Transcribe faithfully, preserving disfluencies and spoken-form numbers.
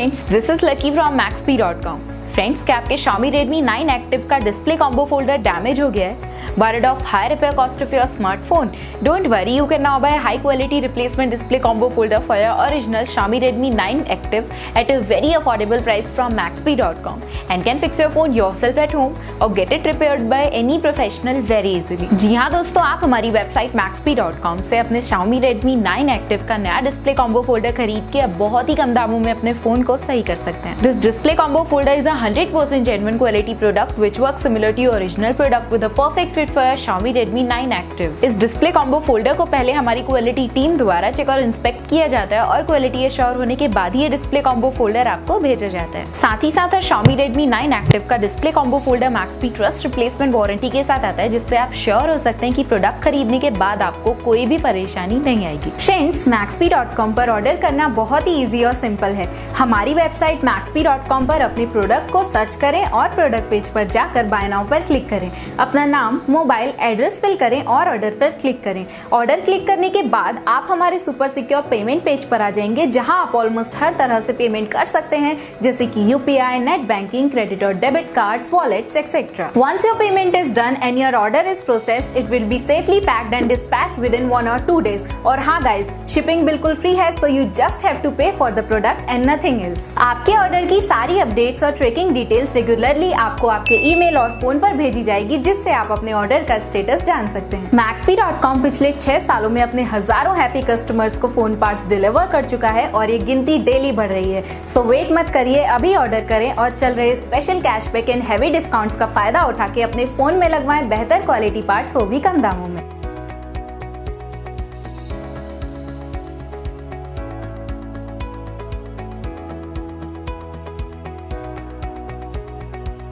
Friends, this is Lucky from maxp dot com। Friends, क्या आपके Xiaomi Redmi nine active का display combo folder damage हो गया है? Worried of high repair cost of your smartphone? Don't worry, you can now buy a high quality replacement display combo folder for your original Xiaomi Redmi nine Active at a very affordable price from maxp dot com and can fix your phone yourself at home or get it repaired by any professional very easily। जी हाँ दोस्तों, आप हमारी website maxp dot com से अपने Xiaomi Redmi nine Active का नया display combo folder खरीद के अब बहुत ही कम दामों में अपने फोन को सही कर सकते हैं। This display combo folder is a one hundred percent genuine quality product which works similar to your original product with a perfect fit for your Xiaomi Redmi nine Active। इस डिस्प्ले कॉम्बो फोल्डर को पहले हमारी quality team द्वारा check और inspect किया जाता है और क्वालिटी एश्योर होने के बाद ही ये डिस्प्ले कॉम्बो फोल्डर आपको भेजा जाता है। साथ ही साथ Xiaomi Redmi नाइन Active का display combo folder maxp trust replacement warranty के साथ आता है, जिससे आप श्योर हो सकते हैं कि प्रोडक्ट खरीदने के बाद आपको कोई भी परेशानी नहीं आएगी। फ्रेंड्स, maxp डॉट com पर ऑर्डर करना बहुत ही इजी और सिंपल है। हमारी वेबसाइट maxp डॉट com पर अपने प्रोडक्ट को सर्च करें और प्रोडक्ट पेज पर जाकर बाय नाउ पर क्लिक करें। अपना नाम, मोबाइल एड्रेस फिल करें और ऑर्डर पर क्लिक करें। ऑर्डर क्लिक करने के बाद आप हमारे सुपर सिक्योर पेमेंट पेज पर आ जाएंगे, जहां आप ऑलमोस्ट हर तरह से पेमेंट कर सकते हैं, जैसे कि यूपीआई, नेट बैंकिंग, क्रेडिट और debit cards, wallets etcetera. Once your payment is done and your order is processed, it will be safely packed and dispatched within one or two days. और हाँ guys, shipping बिल्कुल free है, so you just have to pay for the product and nothing else. आपके order की सारी updates और tracking details regularly आपको आपके ईमेल और फोन पर भेजी जाएगी, जिससे आप अपने ऑर्डर का स्टेटस जान सकते हैं। maxp डॉट com पिछले छह सालों में अपने हजारों हैप्पी कस्टमर्स को फोन पार्ट्स डिलीवर कर चुका है और ये गिनती डेली बढ़ रही है। सो वेट मत करिए, अभी ऑर्डर करें और चल रहे special cashback and heavy discounts का फायदा उठा के अपने फोन में लगवाएं बेहतर क्वालिटी पार्ट्स, वो भी कम दामों में।